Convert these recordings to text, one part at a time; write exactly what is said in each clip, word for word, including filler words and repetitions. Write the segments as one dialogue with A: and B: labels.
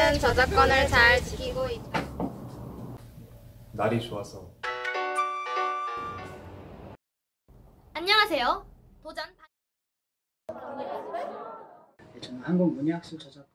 A: 팀은 저작권을 잘 지키고 있다.
B: 날이 좋아서.
C: 안녕하세요. 도전
D: 저는 한국문예학술 저작권.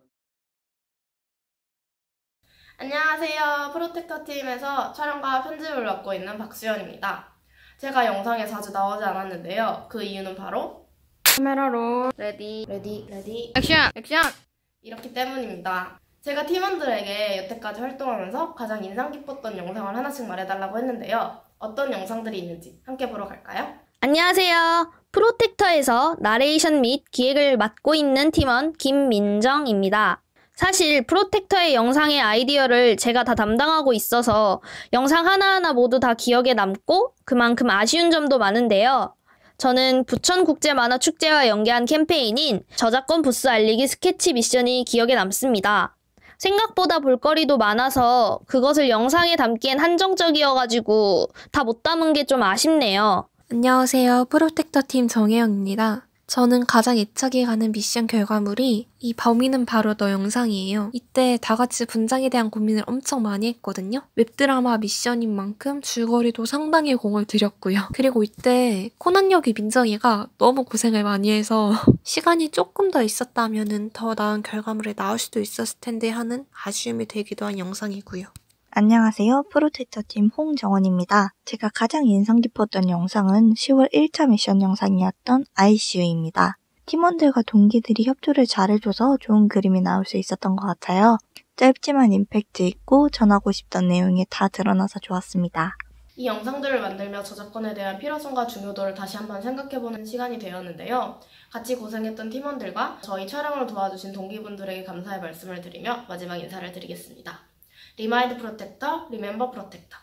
E: 안녕하세요. 프로텍터 팀에서 촬영과 편집을 맡고 있는 박수연입니다. 제가 영상에 자주 나오지 않았는데요. 그 이유는 바로
A: 카메라 롤
E: 레디, 레디, 레디,
A: 액션! 액션!
E: 이렇기 때문입니다. 제가 팀원들에게 여태까지 활동하면서 가장 인상 깊었던 영상을 하나씩 말해달라고 했는데요. 어떤 영상들이 있는지 함께 보러 갈까요?
C: 안녕하세요. 프로텍터에서 나레이션 및 기획을 맡고 있는 팀원 김민정입니다. 사실 프로텍터의 영상의 아이디어를 제가 다 담당하고 있어서 영상 하나하나 모두 다 기억에 남고 그만큼 아쉬운 점도 많은데요. 저는 부천국제만화축제와 연계한 캠페인인 저작권 부스 알리기 스케치 미션이 기억에 남습니다. 생각보다 볼거리도 많아서 그것을 영상에 담기엔 한정적이어가지고 다 못 담은 게 좀 아쉽네요.
F: 안녕하세요. 프로텍터 팀 정혜영입니다. 저는 가장 애착이 가는 미션 결과물이 이 범인은 바로 너 영상이에요. 이때 다 같이 분장에 대한 고민을 엄청 많이 했거든요. 웹드라마 미션인 만큼 줄거리도 상당히 공을 들였고요. 그리고 이때 코난 역의 민정이가 너무 고생을 많이 해서 시간이 조금 더 있었다면 더 나은 결과물이 나올 수도 있었을 텐데 하는 아쉬움이 되기도 한 영상이고요.
G: 안녕하세요. 프로텍터 팀 홍정원입니다. 제가 가장 인상 깊었던 영상은 시월 일 차 미션 영상이었던 아이씨유입니다. 팀원들과 동기들이 협조를 잘해줘서 좋은 그림이 나올 수 있었던 것 같아요. 짧지만 임팩트 있고 전하고 싶던 내용이 다 드러나서 좋았습니다.
E: 이 영상들을 만들며 저작권에 대한 필요성과 중요도를 다시 한번 생각해보는 시간이 되었는데요. 같이 고생했던 팀원들과 저희 촬영을 도와주신 동기분들에게 감사의 말씀을 드리며 마지막 인사를 드리겠습니다. 리마인드 프로텍터, 리멤버 프로텍터.